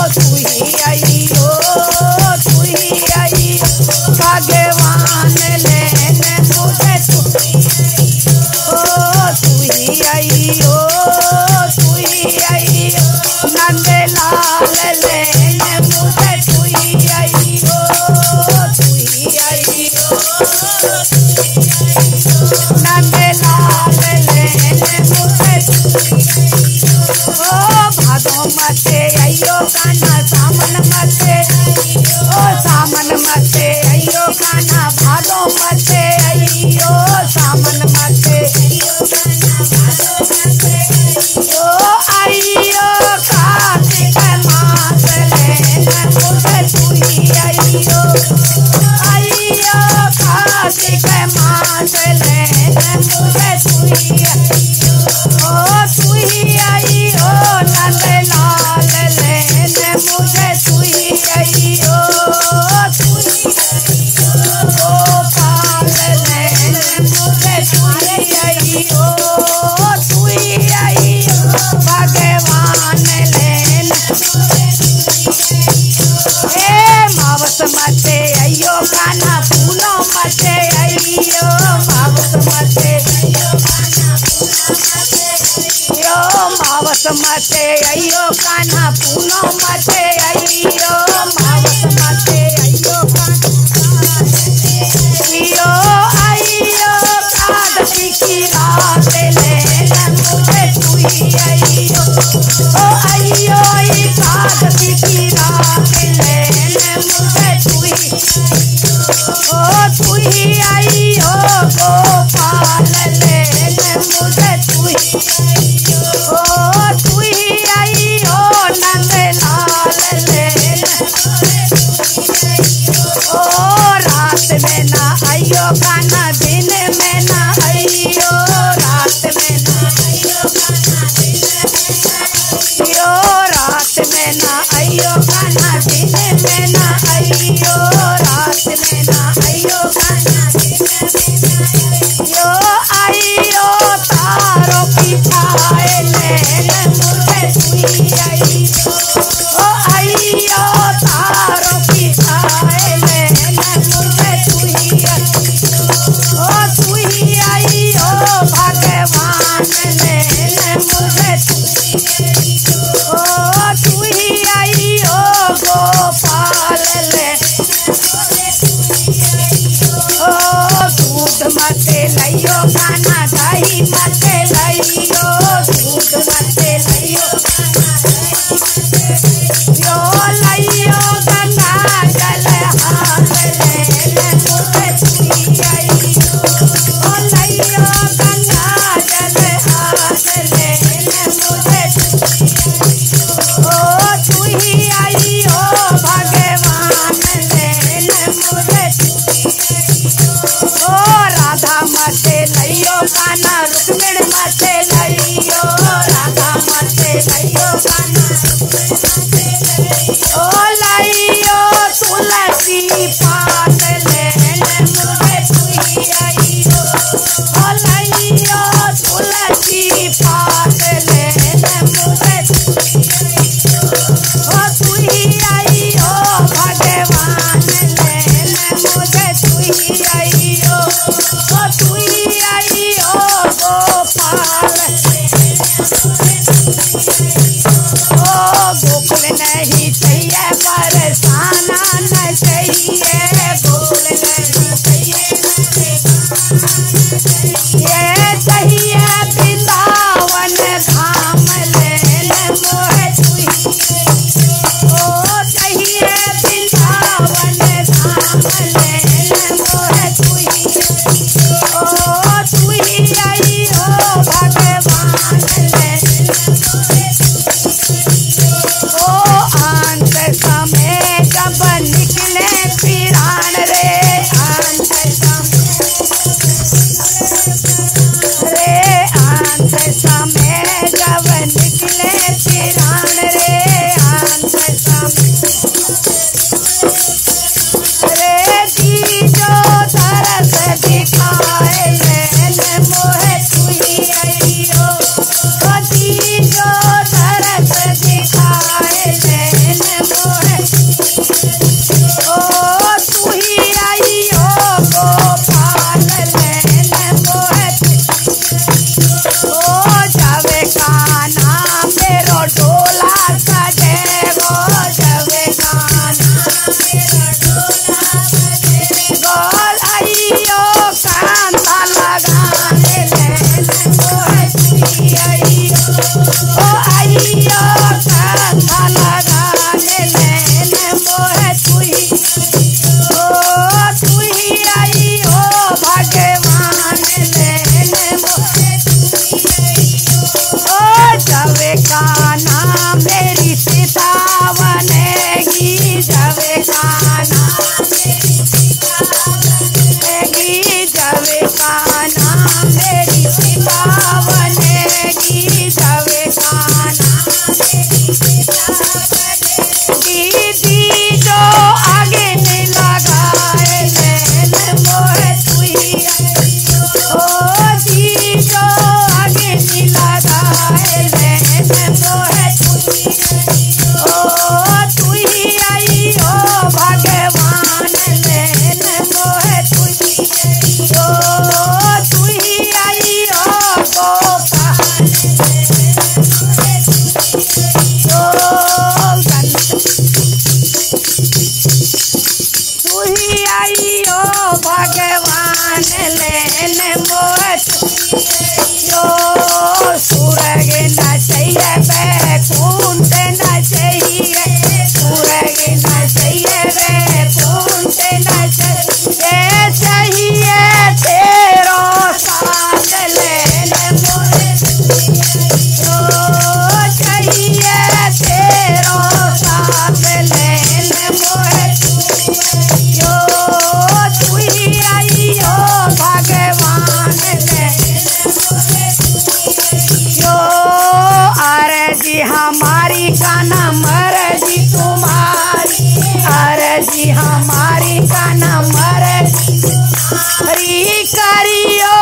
तू ही आई हो, तू ही आई हो भगवान लेने मुझे तू ही आई हो, तू ही आई हो नंदलाल लेने मुझे तू ही आई हो, तू ही आई हो नंदलाल लेने मुझे भादो मते आइयो कान्हा सामन मते, ओ सामन मते आइयो कान्हा भादो मते आइयो सामन मते ओ आइयो कार्तिक मास लेने मुझे तू ही आइयो, आइयो कार्तिक मास लेने मुझे तू ही ओ तू ही आई हो नंदलाल लेने मुझे तू ही आई हो, तू ही गोपाल लेने मुझे तू ही आई हो, तू ही आई हो भगवान लेने मावस मते आइयो कान्हा फूलों मते आइयो, मावस मते मावस मते आइयो कान्हा फूलों मते आइयो, मावस मते आइयो आइयो आइयो कादसी की रात लेने मुझे तू ही आइयो, ओ आइयो कादसी की रात लेने मुझे तू ही ओ तू ही आइयो गोपाल लेने मुझे तू ही ओ तू ही आई हो नंदलाल लेने यो सुरग न चाहिए बैकुंठ न चाहिए, सुरग न चाहिए बैकुंठ न चाहिए, चाहिए तेरो साथ लेने मोरे, यो चाहिए तेरो साथ लेने मोरे, यो तू ही आई हो भगवान ले, यो अर्जी हमारी का न मर्जी तुम्हारी, अर्जी हमारी का न मर्जी तुम्हारी, करियो